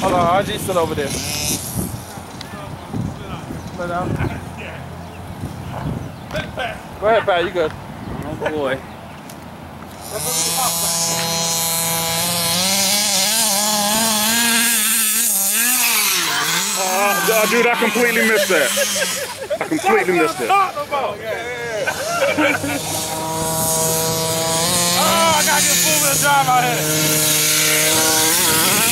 Hold on, RG's still over there. Go ahead, Pat, you good. Oh boy. Dude, I completely missed that. I completely missed it. Oh, I gotta get full wheel drive out here.